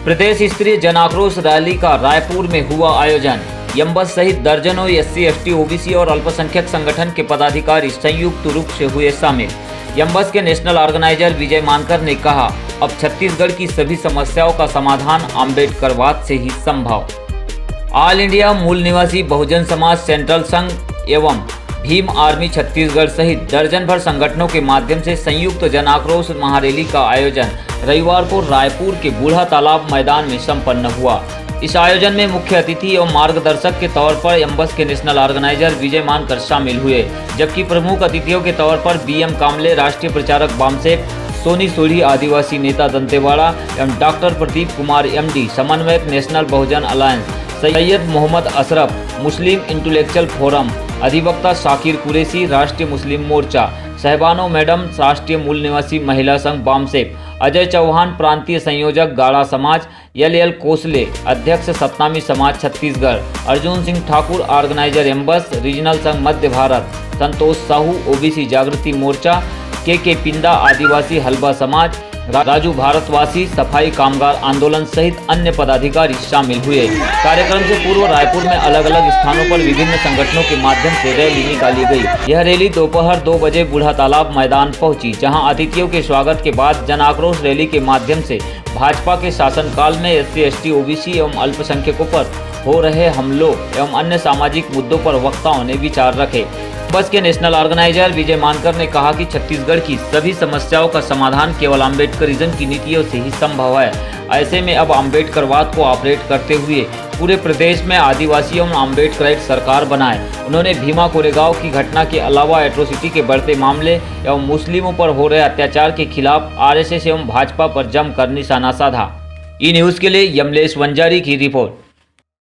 प्रदेश स्तरीय जन आक्रोश रैली का रायपुर में हुआ आयोजन। यमबस सहित दर्जनों SC, ST, OBC और अल्पसंख्यक संगठन के पदाधिकारी संयुक्त रूप से हुए शामिल। यमबस के नेशनल ऑर्गेनाइजर विजय मानकर ने कहा, अब छत्तीसगढ़ की सभी समस्याओं का समाधान अम्बेडकरवाद से ही संभव। ऑल इंडिया मूल निवासी बहुजन समाज सेंट्रल संघ एवं भीम आर्मी छत्तीसगढ़ सहित दर्जन भर संगठनों के माध्यम से संयुक्त जन आक्रोश महारैली का आयोजन रविवार को रायपुर के बूढ़ा तालाब मैदान में संपन्न हुआ। इस आयोजन में मुख्य अतिथि एवं मार्गदर्शक के तौर पर यमबस के नेशनल ऑर्गेनाइजर विजय मानकर शामिल हुए, जबकि प्रमुख अतिथियों के तौर पर BM कामले, राष्ट्रीय प्रचारक बामसेप, सोनी सोढ़ी आदिवासी नेता दंतेवाड़ा एवं डॉक्टर प्रदीप कुमार MD, समन्वयक national Bahujan alliance Syed Mohammad Ashraf, Muslim intellectual forum, अधिवक्ता शाकिर कुरैशी, राष्ट्रीय मुस्लिम मोर्चा, सहबानो मैडम, राष्ट्रीय मूल निवासी महिला संघ बामसेप, अजय चौहान, प्रांतीय संयोजक गाड़ा समाज, LL कोसले, अध्यक्ष सतनामी समाज छत्तीसगढ़, अर्जुन सिंह ठाकुर, ऑर्गेनाइजर यमबस रीजनल संघ मध्य भारत, संतोष साहू, OBC जागृति मोर्चा, KK पिंदा, आदिवासी हलबा समाज, राजू भारतवासी, सफाई कामगार आंदोलन सहित अन्य पदाधिकारी शामिल हुए। कार्यक्रम से पूर्व रायपुर में अलग अलग स्थानों पर विभिन्न संगठनों के माध्यम से रैली निकाली गई। यह रैली दोपहर 2 बजे बूढ़ा तालाब मैदान पहुंची, जहां अतिथियों के स्वागत के बाद जन आक्रोश रैली के माध्यम से भाजपा के शासनकाल में SC, ST, OBC एवं अल्पसंख्यकों पर हो रहे हमलों एवं अन्य सामाजिक मुद्दों पर वक्ताओं ने विचार रखे। बस के नेशनल ऑर्गेनाइजर विजय मानकर ने कहा कि छत्तीसगढ़ की सभी समस्याओं का समाधान केवल अम्बेडकरिज्म की नीतियों से ही संभव है। ऐसे में अब अम्बेडकरवाद को ऑपरेट करते हुए पूरे प्रदेश में आदिवासी एवं अम्बेडकराइट सरकार बनाए। उन्होंने भीमा कोरेगांव की घटना के अलावा एट्रोसिटी के बढ़ते मामले एवं मुस्लिमों पर हो रहे अत्याचार के खिलाफ RSS एवं भाजपा पर जमकर निशाना साधा। ई न्यूज़ के लिए यमलेश वंजारी की रिपोर्ट।